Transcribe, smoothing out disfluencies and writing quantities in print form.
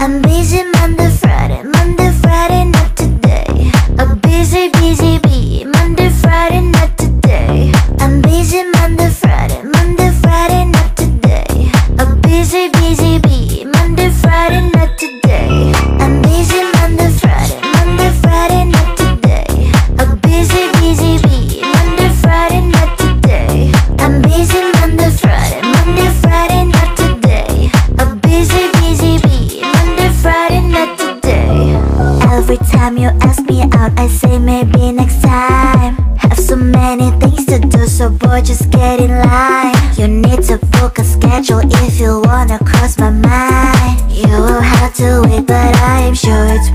I'm busy Monday, Friday, not today. A busy, busy bee, Monday, Friday, not today. I'm busy Monday, Friday, not today. A busy, busy bee, Monday, Friday, not today. I'm busy Monday, Friday, not today. A busy, busy bee, Monday, Friday, not today. I'm busy Monday, Friday, not today. A busy, busy bee, Monday, Friday, not today. Every time you ask me out, I say maybe next time. Have so many things to do, so boy, just get in line. You need to book a schedule if you wanna cross my mind. You will have to wait, but I am sure it's